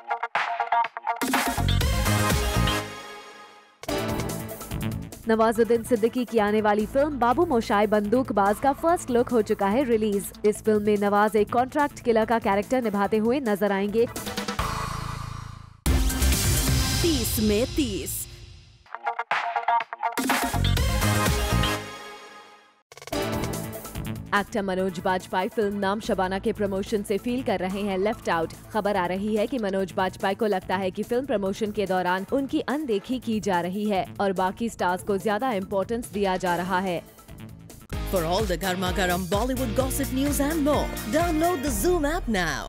नवाजुद्दीन सिद्दीकी की आने वाली फिल्म बाबू मोशाय बंदूकबाज का फर्स्ट लुक हो चुका है रिलीज। इस फिल्म में नवाज एक कॉन्ट्रैक्ट किलर का कैरेक्टर निभाते हुए नजर आएंगे। 30 में 30। एक्टर मनोज बाजपेयी फिल्म नाम शबाना के प्रमोशन से फील कर रहे हैं लेफ्ट आउट। खबर आ रही है कि मनोज बाजपेयी को लगता है कि फिल्म प्रमोशन के दौरान उनकी अनदेखी की जा रही है और बाकी स्टार्स को ज्यादा इम्पोर्टेंस दिया जा रहा है। For all the garma garam Bollywood gossip news and more, download the Zoom app now.